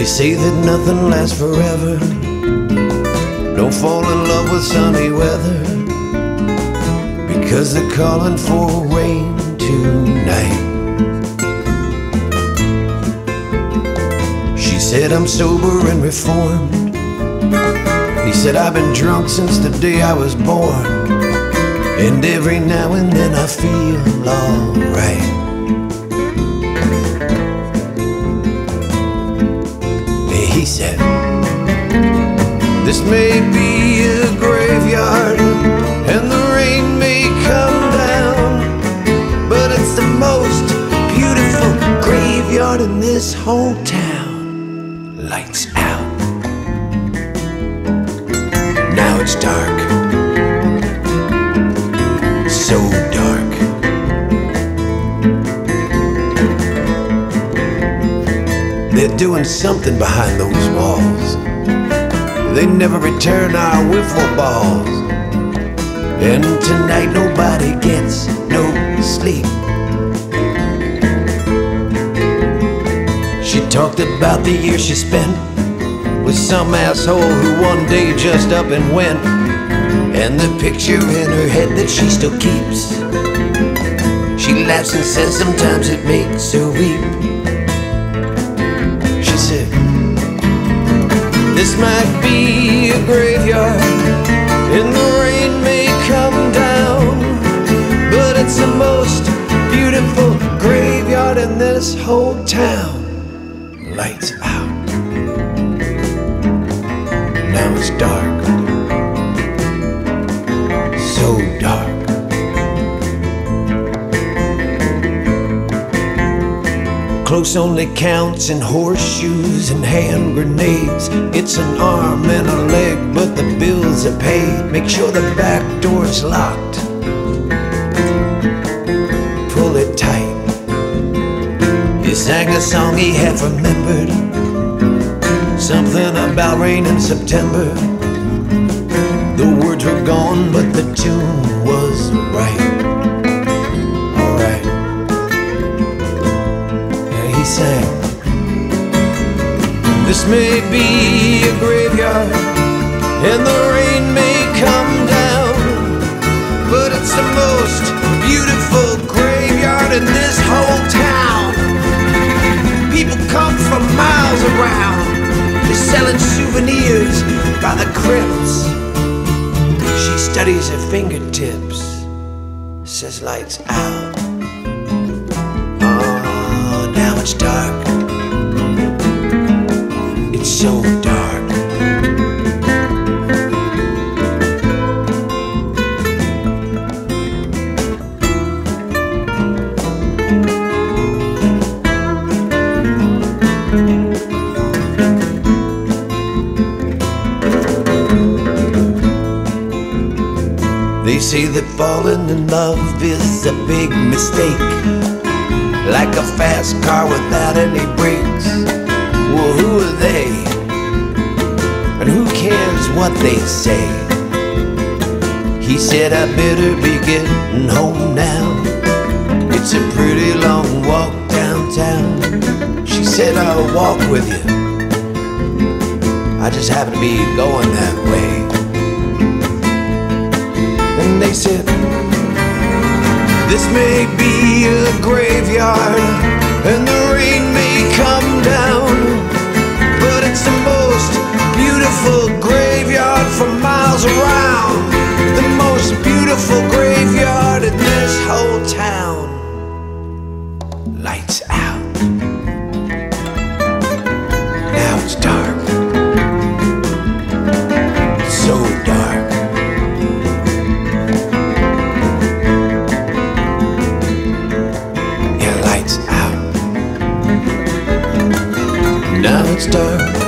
say that nothing lasts forever. Don't fall in love with sunny weather, because they're calling for rain tonight. She said I'm sober and reformed. He said I've been drunk since the day I was born, and every now and then I feel alright. He said, this may be a graveyard and the rain may come down, but it's the most beautiful graveyard in this whole town. Lights out. Now it's dark. So dark. They're doing something behind those walls. They never return our wiffle balls, and tonight nobody gets no sleep. She talked about the year she spent with some asshole who one day just up and went, and the picture in her head that she still keeps. She laughs and says sometimes it makes her weep. She said, this might be a graveyard and the rain may come down, but it's the most beautiful graveyard in this whole town. Lights out. Now it's dark. So dark. Close only counts in horseshoes and hand grenades. It's an arm and a leg, but the bills are paid. Make sure the back door's locked. Pull it tight. He sang a song he half remembered, something about rain in September. The words were gone, but the tune was right. Sang, this may be a graveyard and the rain may come down, but it's the most beautiful graveyard in this whole town. People come from miles around. They're selling souvenirs by the crypts. She studies her fingertips, says lights out. Now it's dark. It's so dark. They say that falling in love is a big mistake, like a fast car without any brakes. Well, who are they? And who cares what they say? He said I better be getting home now. It's a pretty long walk downtown. She said I'll walk with you. I just happen to be going that way. And they said, this may be a graveyard and the rain may come down, but it's the most beautiful graveyard for miles around. The most beautiful graveyard in this whole town. Lights out. Now it's dark. So dark. Now it's dark.